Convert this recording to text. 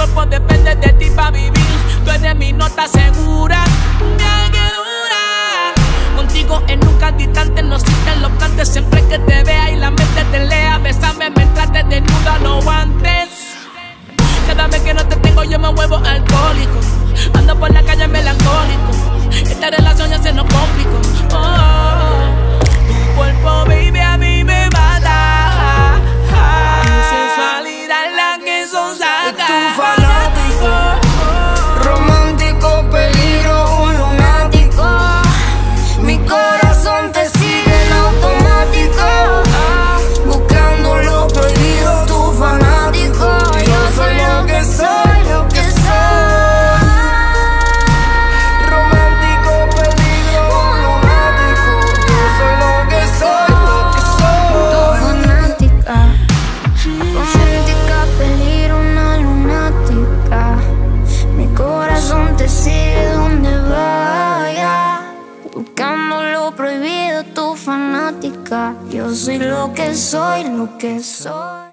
cuerpo depende de ti pa' vivir. Tú eres mi nota segura, mira que dura. Contigo en nunca distante no existen los plantes. Siempre que te vea y la mente te lea, bésame mientras te desnuda, no guantes. Cada vez que no te tengo yo me vuelvo alcohólico. Ando por la calle melancólico. Esta relación ya se nos complicó. Tu cuerpo, baby, a mí me mata. Mi sensualidad es la que son saca. Es tu fanático, romántico, peligro, un lunático. Mi corazón te sigue en automático, buscando lo prohibido. Tu fanático, yo soy lo que soy, lo que soy. Romántico, peligro, un lunático. Yo soy lo que soy, lo que soy. Tu fanática, romántica, peligro, una lunática. Mi corazón te sigue donde vaya, buscando lo prohibido. Tu fanática, yo soy lo que soy, lo que soy.